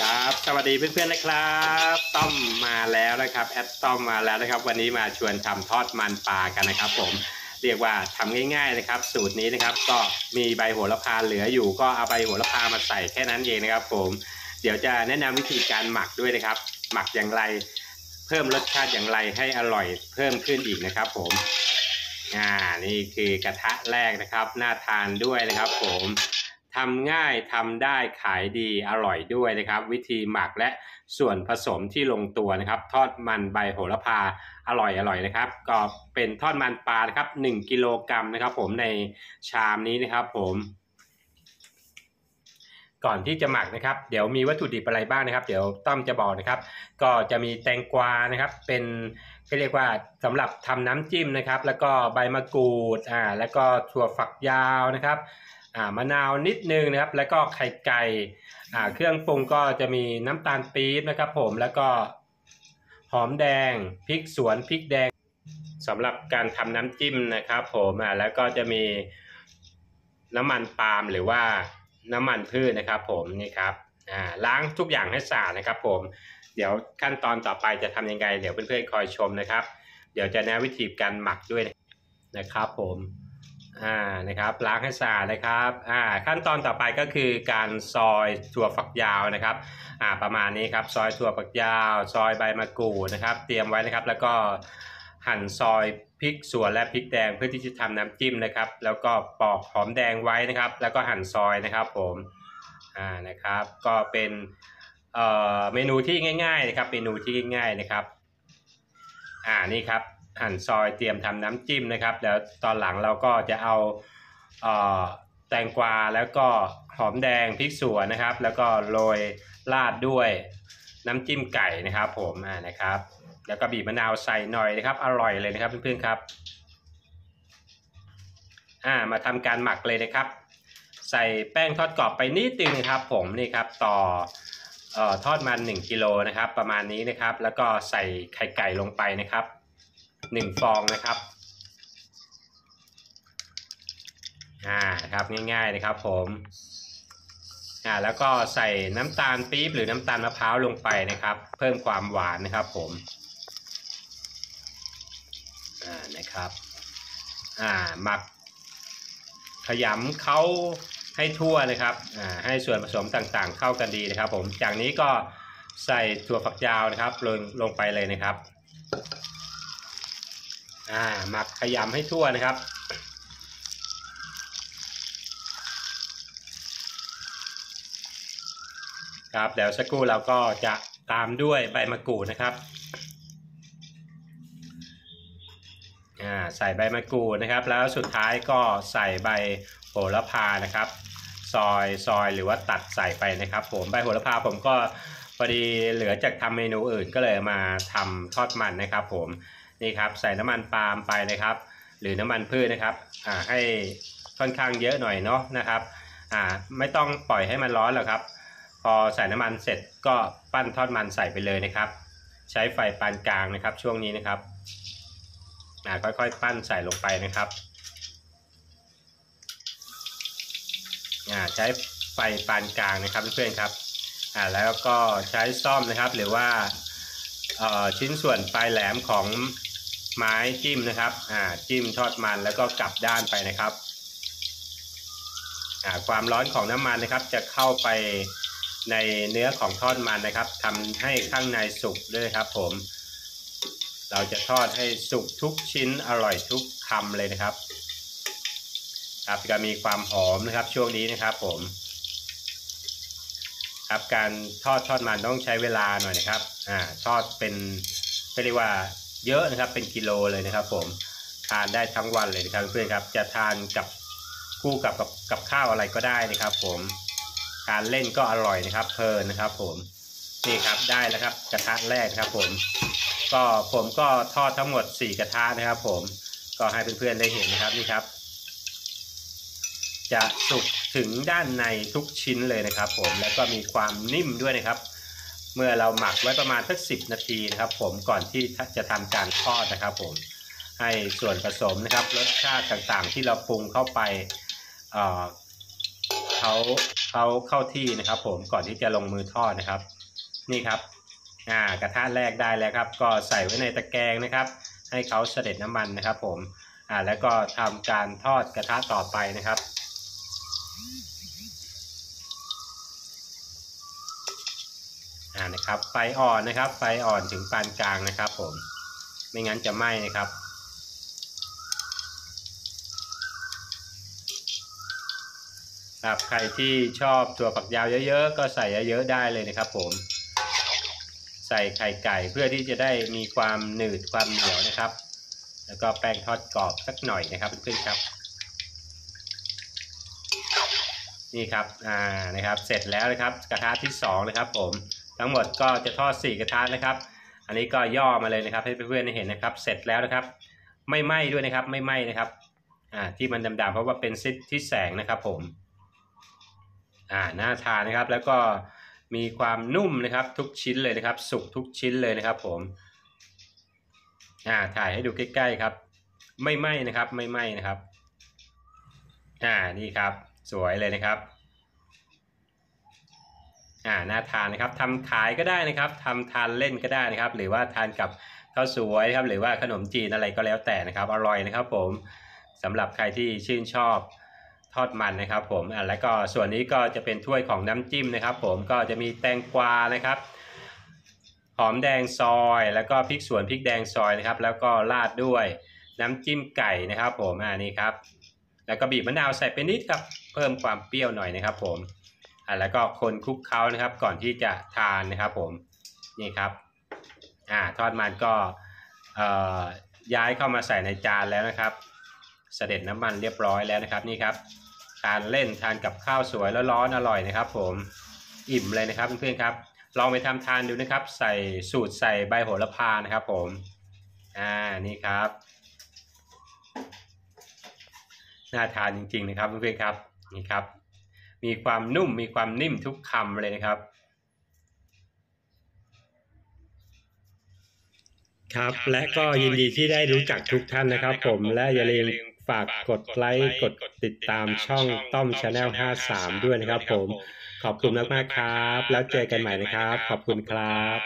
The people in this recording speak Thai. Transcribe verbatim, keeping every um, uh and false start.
ครับสวัสดีเพื่อนๆนะครับต้อมมาแล้วนะครับแอดต้อมมาแล้วนะครับวันนี้มาชวนทำทอดมันปลากันนะครับผมเรียกว่าทำง่ายๆนะครับสูตรนี้นะครับก็มีใบโหระพาเหลืออยู่ก็เอาใบโหระพามาใส่แค่นั้นเองนะครับผมเดี๋ยวจะแนะนำวิธีการหมักด้วยนะครับหมักอย่างไรเพิ่มรสชาติอย่างไรให้อร่อยเพิ่มขึ้นอีกนะครับผมอ่านี่คือกระทะแรกนะครับน่าทานด้วยนะครับผมทำง่ายทำได้ขายดีอร่อยด้วยนะครับวิธีหมักและส่วนผสมที่ลงตัวนะครับทอดมันใบโหระพาอร่อยอร่อยนะครับก็เป็นทอดมันปลานะครับหนึ่งกิโลกรัมนะครับผมในชามนี้นะครับผมก่อนที่จะหมักนะครับเดี๋ยวมีวัตถุดิบอะไรบ้างนะครับเดี๋ยวต้อมจะบอกนะครับก็จะมีแตงกวานะครับเป็นก็เรียกว่าสำหรับทำน้ำจิ้มนะครับแล้วก็ใบมะกรูดอ่าแล้วก็ถั่วฝักยาวนะครับอ่ามะนาวนิดนึงนะครับแล้วก็ไข่ไก่อ่าเครื่องปรุงก็จะมีน้ำตาลปี๊บนะครับผมแล้วก็หอมแดงพริกสวนพริกแดงสำหรับการทำน้ำจิ้มนะครับผมอ่าแล้วก็จะมีน้ำมันปาล์มหรือว่าน้ำมันพืชนะครับผมนี่ครับอ่าล้างทุกอย่างให้สะอาดนะครับผมเดี๋ยวขั้นตอนต่อไปจะทำยังไงเดี๋ยวเพื่อนๆคอยชมนะครับเดี๋ยวจะแนะวิธีการหมักด้วยนะครับผมอ่านะครับล้างให้สะอาดนะครับอ่าขั้นตอนต่อไปก็คือการซอยถั่วฝักยาวนะครับอ่าประมาณนี้ครับซอยถั่วฝักยาวซอยใบมะกรูดนะครับเตรียมไว้นะครับแล้วก็หั่นซอยพริกสวนและพริกแดงเพื่อที่จะทำน้ำจิ้มนะครับแล้วก็ปอกหอมแดงไว้นะครับแล้วก็หั่นซอยนะครับผมอ่านะครับก็เป็นเอ่อเมนูที่ง่ายๆนะครับเมนูที่ง่ายๆนะครับอ่านี่ครับหั่นซอยเตรียมทำน้ำจิ้มนะครับแล้วตอนหลังเราก็จะเอาเอ่อแตงกวาแล้วก็หอมแดงพริกสวนนะครับแล้วก็โรยราดด้วยน้ำจิ้มไก่นะครับผมอ่านะครับแล้วก็บีบมะนาวใส่หน่อยนะครับอร่อยเลยนะครับเพื่อนๆครับอ่ามาทำการหมักเลยนะครับใส่แป้งทอดกรอบไปนิดนึงนะครับผมนี่ครับต่อเอ่อทอดมันหนึ่งกิโลนะครับประมาณนี้นะครับแล้วก็ใส่ไข่ไก่ลงไปนะครับหนึ่งฟองนะครับอ่าครับง่ายๆนะครับผมอ่าแล้วก็ใส่น้ำตาลปี๊บหรือน้ำตาลมะพร้าวลงไปนะครับเพิ่มความหวานนะครับผมอ่านะครับอ่าหมักขยำเขาให้ทั่วนะครับอ่าให้ส่วนผสมต่างๆเข้ากันดีนะครับผมจากนี้ก็ใส่ถั่วฝักยาวนะครับลงลงไปเลยนะครับอ่าหมักขยำให้ทั่วนะครับครับเดี๋ยวสักครู่เราก็จะตามด้วยใบมะกรูดนะครับอ่าใส่ใบมะกรูดนะครับแล้วสุดท้ายก็ใส่ใบโหระพานะครับซอยซอยหรือว่าตัดใส่ไปนะครับผมใบโหระพาผมก็พอดีเหลือจากทำเมนูอื่นก็เลยมาทำทอดมันนะครับผมนี่ครับใส่น้ำมันปาล์มไปนะครับหรือน้ำมันพืชนะครับอ่าให้ค่อนข้างเยอะหน่อยเนาะนะครับอ่าไม่ต้องปล่อยให้มันร้อนหรอกครับพอใส่น้ำมันเสร็จก็ปั้นทอดมันใส่ไปเลยนะครับใช้ไฟปานกลางนะครับช่วงนี้นะครับอ่าค่อยๆปั้นใส่ลงไปนะครับอ่าใช้ไฟปานกลางนะครับเพื่อนๆครับอ่าแล้วก็ใช้ซ่อมนะครับหรือว่าเอ่อชิ้นส่วนปลายแหลมของไม้จิ้มนะครับอ่าจิ้มทอดมันแล้วก็กลับด้านไปนะครับอ่าความร้อนของน้ำมันนะครับจะเข้าไปในเนื้อของทอดมันนะครับทำให้ข้างในสุกด้วยครับผมเราจะทอดให้สุกทุกชิ้นอร่อยทุกคำเลยนะครับครับจะมีความหอมนะครับช่วงนี้นะครับผมครับการทอดทอดมันต้องใช้เวลาหน่อยนะครับอ่าทอดเป็นเรียกว่าเยอะนะครับเป็นกิโลเลยนะครับผมทานได้ทั้งวันเลยนะครับเพื่อนครับจะทานกับคู่กับกับกับข้าวอะไรก็ได้นะครับผมการเล่นก็อร่อยนะครับเพลินนะครับผมนี่ครับได้แล้วครับกระทะแรกครับผมก็ผมก็ทอดทั้งหมดสี่กระทะนะครับผมก็ให้เพื่อนๆได้เห็นนะครับนี่ครับจะสุกถึงด้านในทุกชิ้นเลยนะครับผมแล้วก็มีความนิ่มด้วยนะครับเมื่อเราหมักไว้ประมาณสักสิบนาทีนะครับผมก่อนที่จะทำการทอดนะครับผมให้ส่วนผสมนะครับรสชาติต่างๆที่เราปรุงเข้าไปเขาเขาเข้าที่นะครับผมก่อนที่จะลงมือทอดนะครับนี่ครับอ่ากระทะแรกได้แล้วครับก็ใส่ไว้ในตะแกรงนะครับให้เขาเสด็จน้ำมันนะครับผมอ่าแล้วก็ทำการทอดกระทะต่อไปนะครับอ่านะครับไฟอ่อนนะครับไฟอ่อนถึงปานกลางนะครับผมไม่งั้นจะไหม้นะครับครับใครที่ชอบถั่วฝักยาวเยอะๆก็ใส่เยอะๆได้เลยนะครับผมใส่ไข่ไก่เพื่อที่จะได้มีความหนืดความเหนียวนะครับแล้วก็แป้งทอดกรอบสักหน่อยนะครับเพื่อนๆครับนี่ครับอ่านะครับเสร็จแล้วนะครับกระทะที่สองนะครับผมทั้งหมดก็จะทอดสี่กระทะนะครับอันนี้ก็ย่อมาเลยนะครับให้เพื่อนๆได้เห็นนะครับเสร็จแล้วนะครับไม่ไหม้ด้วยนะครับไม่ไหม้นะครับอ่าที่มันดำๆเพราะว่าเป็นซิดที่แสงนะครับผมอ่าน่าทานนะครับแล้วก็มีความนุ่มนะครับทุกชิ้นเลยนะครับสุกทุกชิ้นเลยนะครับผมอ่าถ่ายให้ดูใกล้ๆครับไม่ไหม้นะครับไม่ไหม้นะครับอ่านี่ครับสวยเลยนะครับอ่าน่าทานนะครับทำขายก็ได้นะครับทำทานเล่นก็ได้นะครับหรือว่าทานกับข้าวสวยครับหรือว่าขนมจีนอะไรก็แล้วแต่นะครับอร่อยนะครับผมสำหรับใครที่ชื่นชอบทอดมันนะครับผมอ่าแล้วก็ส่วนนี้ก็จะเป็นถ้วยของน้ำจิ้มนะครับผมก็จะมีแตงกวานะครับหอมแดงซอยแล้วก็พริกสวนพริกแดงซอยนะครับแล้วก็ราดด้วยน้ำจิ้มไก่นะครับผมอ่านี่ครับแล้วก็บีบมะนาวใส่ไปนิดครับเพิ่มความเปรี้ยวหน่อยนะครับผมอ่าแล้วก็คนคลุกเคล้านะครับก่อนที่จะทานนะครับผมนี่ครับอ่าทอดมันก็เอ่อย้ายเข้ามาใส่ในจานแล้วนะครับเสด็จน้ำมันเรียบร้อยแล้วนะครับนี่ครับทานเล่นทานกับข้าวสวยแล้วร้อนอร่อยนะครับผมอิ่มเลยนะครับเพื่อนๆครับลองไปทำทานดูนะครับใส่สูตรใส่ใบโหระพานะครับผมอ่านี่ครับน่าทานจริงๆนะครับเพื่อนๆครับนี่ครับมีความนุ่มมีความนิ่มทุกคำเลยนะครับครับและก็ยินดีที่ได้รู้จักทุกท่านนะครับผมและอย่าลืมฝากกดไลค์กดติดตามช่องต้อม Channel ห้าสามด้วยนะครับผมขอบคุณมากๆครับแล้วเจอกันใหม่นะครับขอบคุณครับ